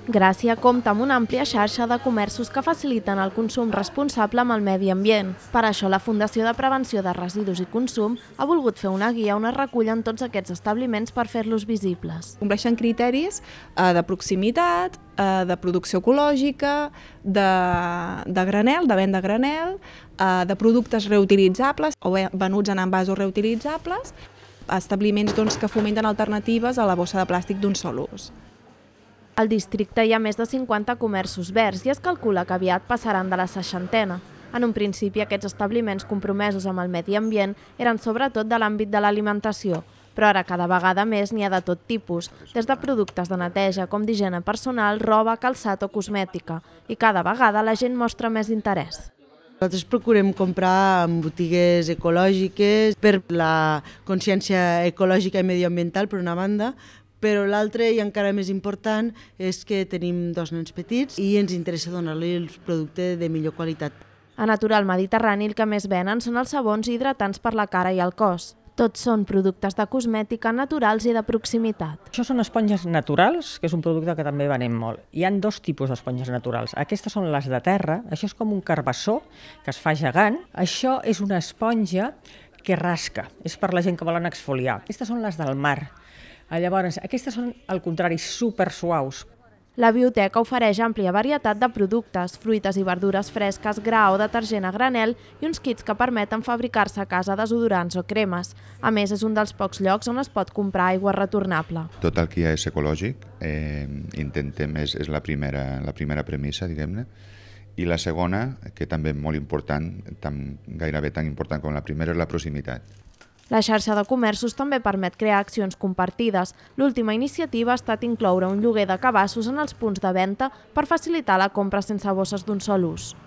Gràcia compta amb una àmplia xarxa de comerços que faciliten el consum responsable amb el medi ambient. Per això, la Fundació de Prevenció de Residus i Consum ha volgut fer una guia on es recullen tots aquests establiments per fer-los visibles. Compleixen criteris de proximitat, de producció ecològica, de granel, de venda a granel, de productes reutilitzables o venuts en envasos reutilitzables, establiments que fomenten alternatives a la bossa de plàstic d'un sol ús. Al districte hi ha més de 50 comerços verds i es calcula que aviat passaran de la 60. En un principi, aquests establiments compromesos amb el medi ambient eren sobretot de l'àmbit de l'alimentació, però ara cada vegada més n'hi ha de tot tipus, des de productes de neteja com d'higiene personal, roba, calçat o cosmètica, i cada vegada la gent mostra més interès. Nosaltres procurem comprar en botigues ecològiques per la consciència ecològica i medioambiental, per una banda, però l'altre, i encara més important, és que tenim 2 nens petits i ens interessa donar-li el producte de millor qualitat. A Natural Mediterrani el que més venen són els sabons i hidratants per la cara i el cos. Tots són productes de cosmètica naturals i de proximitat. Això són esponges naturals, que és un producte que també venem molt. Hi ha 2 tipus d'esponges naturals. Aquestes són les de terra, això és com un carbassó que es fa gegant. Això és una esponja que rasca, és per la gent que volen exfoliar. Aquestes són les del mar. Llavors, aquestes són, al contrari, super suaus. La Bioteca ofereix àmplia varietat de productes, fruites i verdures fresques, gra o detergent a granel i uns kits que permeten fabricar-se a casa desodorants o cremes. A més, és un dels pocs llocs on es pot comprar aigua retornable. Tot el que ja és ecològic, intentem, és la primera premissa, diguem-ne, i la segona, que també és molt important, gairebé tan important com la primera, és la proximitat. La xarxa de comerços també permet crear accions compartides. L'última iniciativa ha estat incloure un lloguer de cabassos en els punts de venda per facilitar la compra sense bosses d'un sol ús.